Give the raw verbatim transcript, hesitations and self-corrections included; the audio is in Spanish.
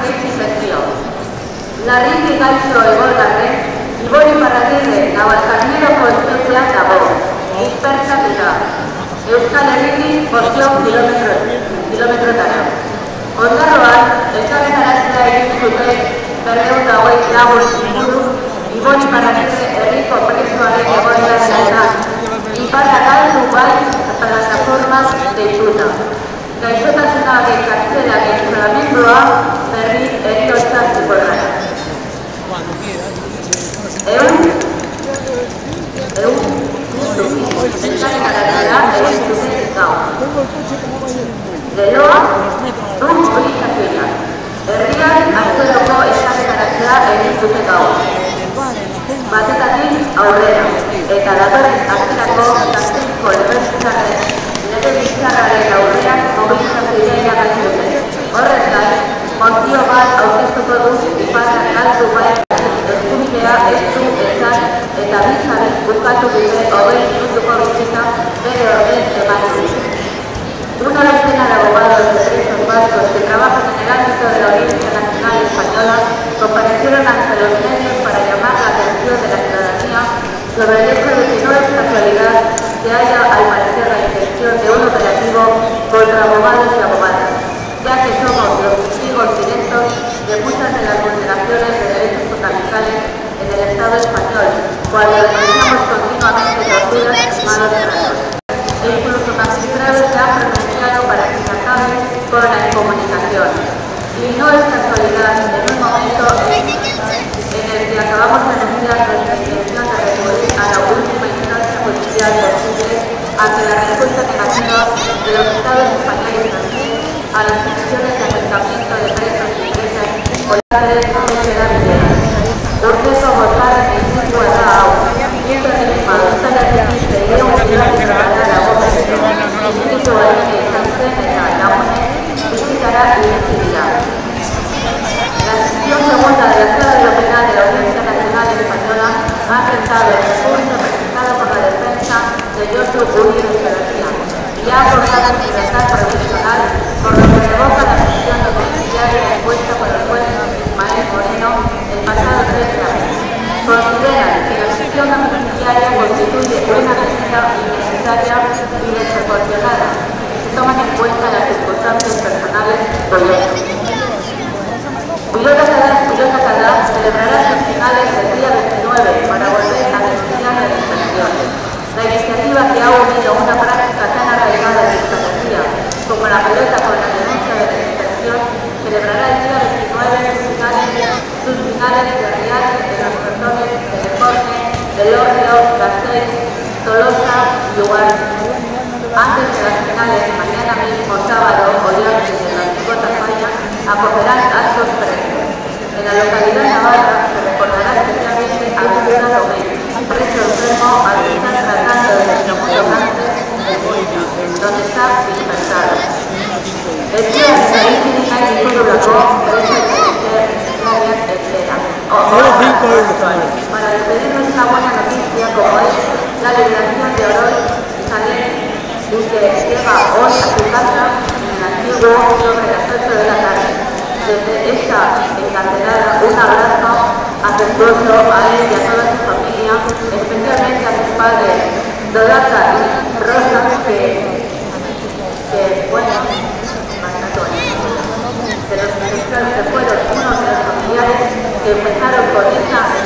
iritsi Larriki gaixo egongarren, Ibori Paragirre Navalkarneroko espetxean dago, dispertsatuta. Euskal Herritik bosteun kilometrotara. Ondarroan, elkarretaratzea egin zuten berrehun eta hogei lagun inguru Ibori Paragirre herriko presoaren egoera zelatan, iparra galdu bai plataformas deituta. Gaixotasunaren kartzelak isolamendua berri heriotza zikorra. Egun, egun, elkarretaratzea egin zuten gaur. Leloa, dun mobilizazioa. Herrian azteroko elkarretaratzea egin zuten gaur. Batetatik aurrera, eta datorren azterako Gasteizko Legebiltzarraren Legebiltzarraren aurrean mobilizazioa iragarri dute. Horrez gain, mozio bat aurkeztuko du iparra galdu bai eskubidea ez du ezan eta bizarrez bukatu dute hogei minutuko bizitza bere orden eman dute. Una docena de abogados de derechos vascos que trabajan en el ámbito de la Audiencia Nacional Española comparecieron ante los medios para llamar la atención de la ciudadanía sobre el hecho de que no es casualidad que haya, al parecer, la intención de un operativo contra abogados y abogadas, ya que somos los testigos directos de muchas de las vulneraciones de derechos fundamentales en el Estado español, cuando denunciamos continuamente torturas y malos tratos. E incluso magistrados se han pronunciado para que se acabe con la incomunicación. Y no es casualidad en un momento en, en el que acabamos de anunciar nuestra intención de recurrir a la última instancia judicial posible ante la respuesta negativa de los Estados españoles también a las peticiones de acercamiento de presos y presas por la derecho de la vida. Urgeso votar en el sitio de la agua. Mientras el Estado está en el registro y era un ciudad que tratará la voz de Dios, el sitio de la sanción de la O N E visitará y decidirá. La sección segunda de la Sala de lo Penal de la Audiencia Nacional Española ha aceptado el recurso presentado por la defensa de Josu Uribe Etxeberria y ha acordado en libertad provisional, por lo que revoca la prisión domiciliaria impuesta por el juez Ismael Moreno el pasado tres de abril. Consideran que la prisión domiciliaria constituye una medida innecesaria y desproporcionada, que se toman en cuenta las circunstancias personales curiosas. Pilota Cadá celebrará sus finales el día veintinueve para volver a denunciar la dispersión. La iniciativa que ha unido una práctica tan arraigada de estrategia como la pelota con la denuncia de la dispersión celebrará el día veintinueve sus finales, sus finales de Real, de los Cordones, de Deporte, de Lorrio, Gasteiz, Tolosa y Ugarte. Antes de las finales, mañana mismo sábado, Ollarte de la Antigua Tafalla acogerán actos previos. En la localidad navarra se recordará especialmente a Lucía Domínguez, preso enfermo al que están tratando de segundo cáncer de Muña, donde está dispersado. El día de la víctima y todo la voz, preso de Victoria entera. Para despedirnos una buena noticia como es la liberación de Oroy y Salén, y que llega hoy a su casa en el antiguo sobre las ocho de la tarde. Desde esta encarcelada, un abrazo afectuoso a él y a toda su familia, especialmente a sus padres, Dorata y Rosa, que, que bueno, de los que fueron uno de los familiares que empezaron con esa